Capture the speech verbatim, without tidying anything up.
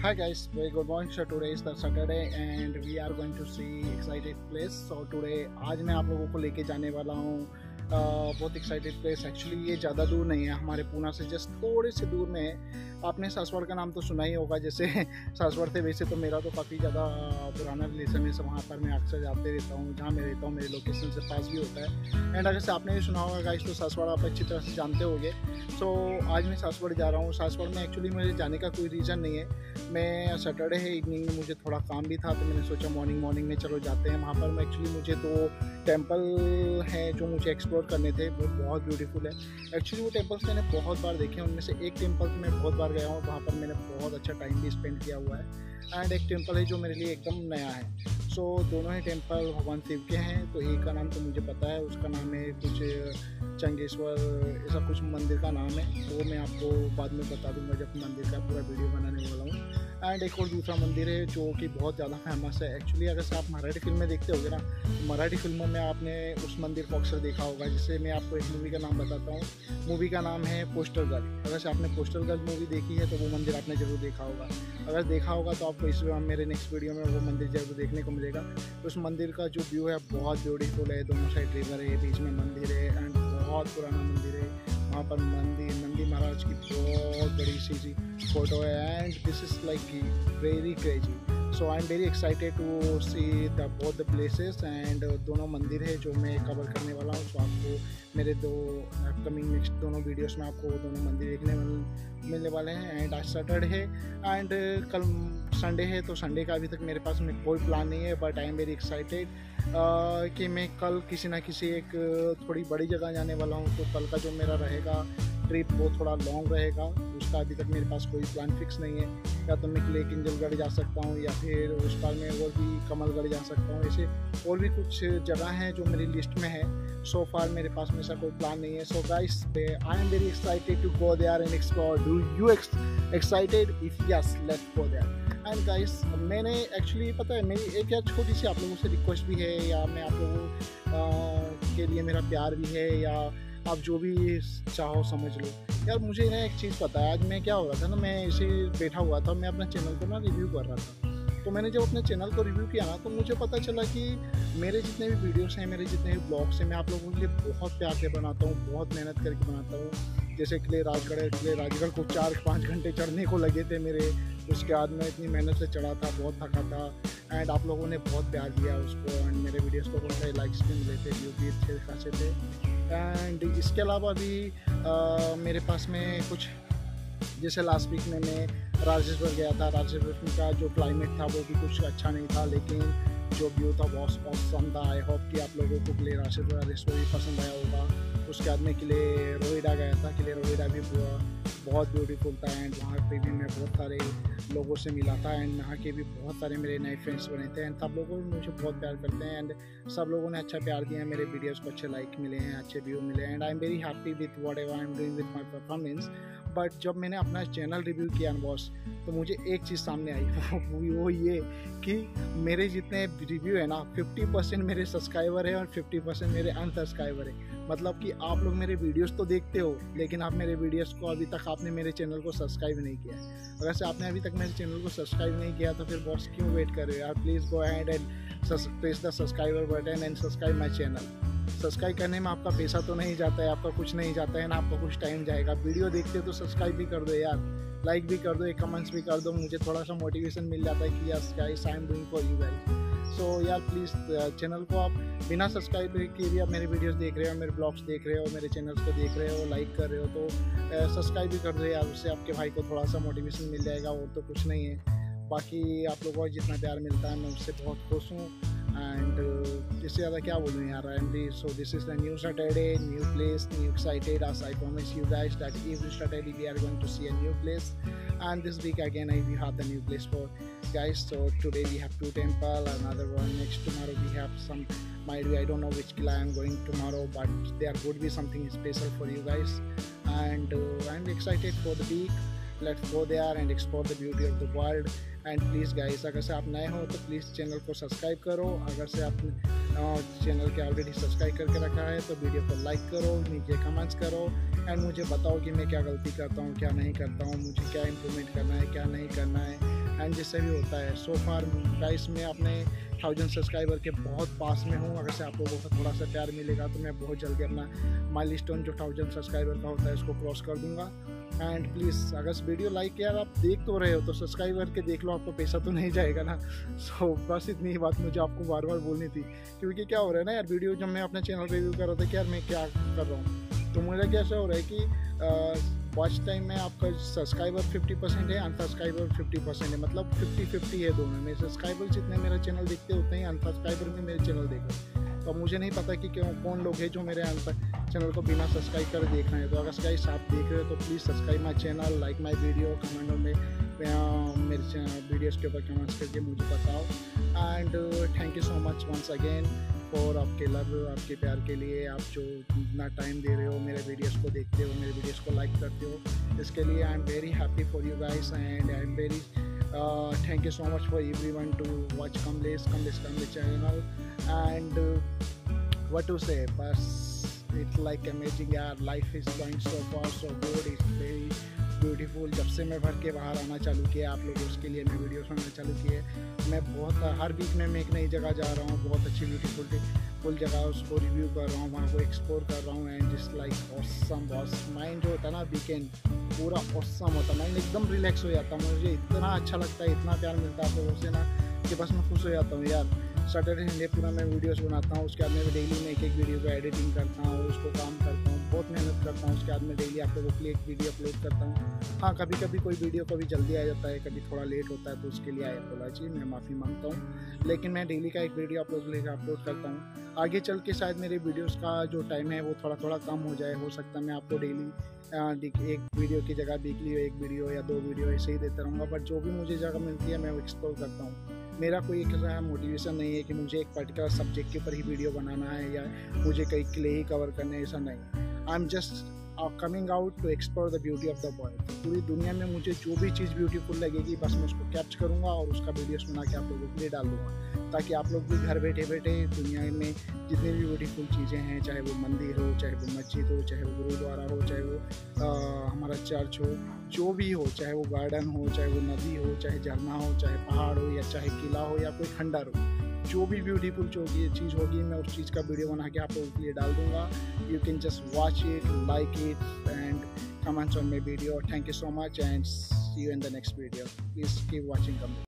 Hi guys, very good morning. So today is the Saturday and we are going to see excited place. So today आज मैं आप लोगों को लेके जाने वाला हूँ बहुत एक्साइटेड प्लेस। एक्चुअली ये ज़्यादा दूर नहीं है, हमारे पूना से जस्ट थोड़े से दूर में है। आपने सासवड़ का नाम तो सुना ही होगा। जैसे सासवड़ से वैसे तो मेरा तो काफ़ी ज़्यादा पुराना रिलेशन है, so वहाँ पर मैं अक्सर जाते रहता हूँ। जहाँ मैं रहता हूँ मेरे लोकेशन से पास भी होता है। एंड अगर से आपने भी सुना होगा गाइस तो सासवड़ आप अच्छी तरह से जानते होंगे। सो आज मैं सासवड़ जा रहा हूँ। सासवड़ में एक्चुअली मुझे जाने का कोई रीज़न नहीं है। मैं सैटरडे है, इवनिंग में मुझे थोड़ा काम भी था तो मैंने सोचा मॉर्निंग मॉर्निंग में चलो जाते हैं। वहाँ पर मैं एक्चुअली मुझे दो टेम्पल हैं जो मुझे एक्सप्लोर करने थे, वो बहुत ब्यूटीफुल है। एक्चुअली वो टेम्पल्स मैंने बहुत बार देखे हैं, उनमें से एक टेम्पल मैं बहुत बार गया हूँ, वहाँ पर मैंने बहुत अच्छा टाइम भी स्पेंड किया हुआ है। एंड एक टेम्पल है जो मेरे लिए एकदम नया है। सो so, दोनों ही टेम्पल भगवान शिव के हैं। तो एक का नाम तो मुझे पता है, उसका नाम है कुछ चंगेश्वर, ऐसा कुछ मंदिर का नाम है, वो मैं आपको बाद में बता दूंगा जब मंदिर का पूरा वीडियो बनाने वाला हूँ। एंड एक और दूसरा मंदिर है जो कि बहुत ज़्यादा फेमस है। एक्चुअली अगर से आप मराठी फिल्में देखते होगे ना, तो मराठी फिल्मों में आपने उस मंदिर को अक्सर देखा होगा। जिससे मैं आपको एक मूवी का नाम बताता हूँ। मूवी का नाम है पोस्टर गर्ल। अगर से आपने पोस्टर गर्ल मूवी देखी है तो वो मंदिर आपने ज़रूर देखा होगा। अगर देखा होगा तो आपको इस मेरे नेक्स्ट वीडियो में वो मंदिर जरूर देखने को मिलेगा। उस मंदिर का जो व्यू है बहुत ब्यूटीफुल है। दोनों साइड रिवर है, बीच में मंदिर है एंड बहुत पुराना मंदिर है। वहाँ पर मंदिर नंदी महाराज की बहुत बड़ी सी फोटो है। And this is like very crazy. So I am very excited to see the both the places. And दोनों मंदिर है जो मैं कवर करने वाला हूँ। सो आपको मेरे दो अपकमिंग नेक्स्ट दोनों वीडियोस में आपको दोनों मंदिर देखने मिलने वाले हैं। एंड आज सैटरडे है एंड कल संडे है, तो संडे का अभी तक मेरे पास में कोई प्लान नहीं है। But I am very excited कि मैं कल किसी ना किसी एक थोड़ी बड़ी जगह जाने वाला हूँ। तो कल का जो मेरा रहेगा ट्रिप वो थोड़ा लॉन्ग रहेगा, उसका अभी तक मेरे पास कोई प्लान फिक्स नहीं है। या तो मैं किले किंजलगढ़ जा सकता हूँ या फिर उस पार में और भी कमलगढ़ जा सकता हूँ। ऐसे और भी कुछ जगह हैं जो मेरी लिस्ट में है। सो फार मेरे पास में ऐसा कोई प्लान नहीं है। So guys I am very excited to go there and explore. Do you excited? If yes, let's go there. And guys मैंने एक्चुअली पता है मेरी एक यार छोटी सी आप लोगों से रिक्वेस्ट भी है, या मैं आप लोगों के लिए मेरा प्यार भी है, या आप जो भी चाहो समझ लो। यार मुझे ना एक चीज़ पता है, आज मैं क्या हो रहा था ना, मैं ऐसे बैठा हुआ था, मैं अपना चैनल को ना रिव्यू कर रहा था। तो मैंने जब अपने चैनल को रिव्यू किया ना, तो मुझे पता चला कि मेरे जितने भी वीडियोस हैं, मेरे जितने भी ब्लॉग्स हैं, मैं आप लोगों के लिए बहुत प्यार से बनाता हूँ, बहुत मेहनत करके बनाता हूँ। जैसे किले राजगढ़ है, किले राजगढ़ को चार पाँच घंटे चढ़ने को लगे थे मेरे। उसके बाद में इतनी मेहनत से चढ़ा था, बहुत थका था। एंड आप लोगों ने बहुत प्यार दिया उसको। एंड मेरे वीडियोस को बहुत सारे लाइक्स भी मिले थे, व्यू भी अच्छे खासे थे। एंड इसके अलावा भी आ, मेरे पास में कुछ, जैसे लास्ट वीक में मैं राजेश्वर गया था। राजेश्वर का जो क्लाइमेट था वो भी कुछ अच्छा नहीं था, लेकिन जो व्यू था बहुत पसंद था। आई होप कि आप लोगों को किले राजेश्वर भी पसंद आया होगा। उसके बाद में किले रोहिड़ा गया था। किले रोहिड़ा भी बहुत ब्यूटीफुल था। एंड वहाँ पे भी मैं बहुत सारे लोगों से मिला था। एंड वहाँ के भी बहुत सारे मेरे नए फ्रेंड्स बने थे। एंड सब लोग मुझे बहुत प्यार करते हैं। एंड सब लोगों ने अच्छा प्यार दिया है, मेरे वीडियोस को अच्छे लाइक मिले हैं, अच्छे व्यू मिले हैं। And I am very happy with whatever I am doing with my performance. But जब मैंने अपना चैनल रिव्यू किया बॉस, तो मुझे एक चीज़ सामने आई वो, वो ये कि मेरे जितने रिव्यू है ना, फिफ्टी परसेंट मेरे सब्सक्राइबर है और फिफ्टी परसेंट मेरे अनसब्सक्राइबर है। मतलब कि आप लोग मेरे वीडियोस तो देखते हो, लेकिन आप मेरे वीडियोस को अभी तक आपने मेरे चैनल को सब्सक्राइब नहीं किया। अगर से आपने अभी तक मेरे चैनल को सब्सक्राइब नहीं किया तो फिर बॉस क्यों वेट कर रहे हो यार? Please go ahead and press the subscriber button and subscribe my channel. Subscribe करने में आपका पैसा तो नहीं जाता है, आपका कुछ नहीं जाता है ना, आपका कुछ टाइम जाएगा। वीडियो देखते हो तो सब्सक्राइब भी कर दो यार, लाइक भी कर दो, एक कमेंट्स भी कर दो। मुझे थोड़ा सा मोटिवेशन मिल जाता है कि yes guys I am doing for you guys. So यार प्लीज़ चैनल को आप बिना सब्सक्राइब किए भी आप मेरे वीडियोस देख रहे हो, मेरे ब्लॉग्स देख रहे हो, मेरे चैनल्स को देख रहे हो, लाइक कर रहे हो, तो सब्सक्राइब भी कर दो यार। उससे आपके भाई को थोड़ा सा मोटिवेशन मिल जाएगा, और तो कुछ नहीं है। बाकी आप लोगों को जितना प्यार मिलता है मैं उससे बहुत खुश हूँ। एंड uh, इससे ज़्यादा क्या बोलूँ यार। And so this is the new Saturday, new place, new excited. as I promise you guys that every Saturday we are going to see a new place, and this week again I we have the new place for guys. So today we have two temple, another one next tomorrow we have some, might be I don't know which kila I am going tomorrow, but there would be something special for you guys. And uh, I'm excited for the week. Let's go there and explore the beauty of the world. And please guys अगर से आप नए हो तो please channel को subscribe करो। अगर से आप चैनल के ऑलरेडी सब्सक्राइब करके रखा है तो वीडियो को लाइक करो, नीचे कमेंट्स करो एंड मुझे बताओ कि मैं क्या गलती करता हूँ, क्या नहीं करता हूँ, मुझे क्या इम्प्रूवमेंट करना है, क्या नहीं करना है। एंड जिससे भी होता है। सो फार गाइस मैं अपने थाउजेंड सब्सक्राइबर के बहुत पास में हूँ। अगर से आप लोगों को थोड़ा सा प्यार मिलेगा तो मैं बहुत जल्दी अपना माइलस्टोन जो थाउजेंड सब्सक्राइबर का होता है उसको क्रॉस कर दूंगा। एंड प्लीज़ अगर इस वीडियो लाइक यार आप देख तो रहे हो तो सब्सक्राइब करके देख लो, आपको पैसा तो नहीं जाएगा ना। सो so, बस इतनी ही बात मुझे आपको बार बार बोलनी थी, क्योंकि क्या हो रहा है ना यार, वीडियो जब मैं अपने चैनल रिव्यू कर रहा था कि यार मैं क्या कर रहा हूँ, तो मुझे कैसा हो रहा है कि वॉच टाइम में आपका सब्सक्राइबर फिफ्टी परसेंट है, अनसब्सक्राइबर फिफ्टी परसेंट है, मतलब फिफ्टी फिफ्टी है दोनों में। सब्सक्राइबर जितने मेरा चैनल देखते उतने ही अनसब्सक्राइबर भी मेरे चैनल देखते। तो मुझे नहीं पता कि क्यों कौन लोग हैं जो मेरे चैनल को बिना सब्सक्राइब कर देख रहे हैं। तो अगर गाइस आप देख रहे हो तो please subscribe my channel, like my video, कमेंटों में मेरे वीडियोज़ के ऊपर कमेंट्स करके मुझे बताओ। And thank you so much once again for आपके लव, आपके प्यार के लिए। आप जो इतना टाइम दे रहे हो, मेरे वीडियोस को देखते हो, मेरे वीडियोस को लाइक करते हो, इसके लिए I am very happy for you guys and I am very thank you so much for everyone to watch Kamlesh Kamlesh Kamlesh channel. And what to say, बस इट्स लाइक अमेजिंग यार, life is going so far so good, it's very beautiful. जब से मैं भर के बाहर आना चालू किया आप लोगों उसके लिए मैं वीडियोस बनाना चालू किए। मैं बहुत हर वीक में मैं एक नई जगह जा रहा हूँ, बहुत अच्छी ब्यूटीफुल फुल जगह उसको रिव्यू कर रहा हूँ, वहाँ को एक्सप्लोर कर रहा हूँ। And just like awesome boss, mind जो होता है ना वीकेंड पूरा ऑसम होता है, माइंड एकदम रिलैक्स हो जाता है। मुझे इतना अच्छा लगता है, इतना प्यार मिलता है आप लोगों से ना कि बस मैं खुश हो जाता हूँ यार। सैटरडे संडे पूरा मैं वीडियोस बनाता हूँ, उसके बाद मैं डेली में एक एक वीडियो को एडिटिंग करता हूँ, उसको काम करता हूँ, बहुत मेहनत करता हूँ। उसके बाद मैं डेली आप लोगों के लिए एक वीडियो अपलोड करता हूँ। हाँ कभी कभी कोई वीडियो कभी जल्दी आ जाता है, कभी थोड़ा लेट होता है, तो उसके लिए आई अपोलॉजी, मैं माफ़ी मांगता हूँ। लेकिन मैं डेली का एक वीडियो आप लोगों के लिए अपलोड करता हूँ। आगे चल के शायद मेरे वीडियोज़ का जो टाइम है वो थोड़ा थोड़ा कम हो जाए, हो सकता है मैं आपको डेली एक वीडियो की जगह वीकली एक वीडियो या दो वीडियो ऐसे ही देता रहूँगा। बट जो भी मुझे जगह मिलती है मैं वो एक्सप्लोर करता हूँ। मेरा कोई एक मोटिवेशन नहीं है कि मुझे एक पर्टिकुलर सब्जेक्ट के ऊपर ही वीडियो बनाना है या मुझे कई क्ले ही कवर करने है, ऐसा नहीं। I am just coming out to explore the beauty of the world. पूरी दुनिया में मुझे जो भी चीज़ ब्यूटीफुल लगेगी बस मैं उसको कैप्चर करूँगा और उसका वीडियोस बना के आप लोगों के लिए डाल दूँगा, ताकि आप लोग भी घर बैठे बैठे दुनिया में जितनी भी ब्यूटीफुल चीज़ें हैं, चाहे वो मंदिर हो, चाहे वो मस्जिद हो, चाहे वो गुरुद्वारा हो, चाहे वो आ, हमारा चर्च हो, जो भी हो, चाहे वो गार्डन हो, चाहे वो नदी हो, चाहे झरना हो, चाहे पहाड़ हो, या चाहे किला हो या कोई खंडर हो, जो भी ब्यूटीफुल जो चीज़ होगी मैं उस चीज़ का वीडियो बना के आप लोगों के लिए डाल दूँगा। You can just watch it, like it and comments on my video. Thank you so much and see you in the next video. Please keep watching comment.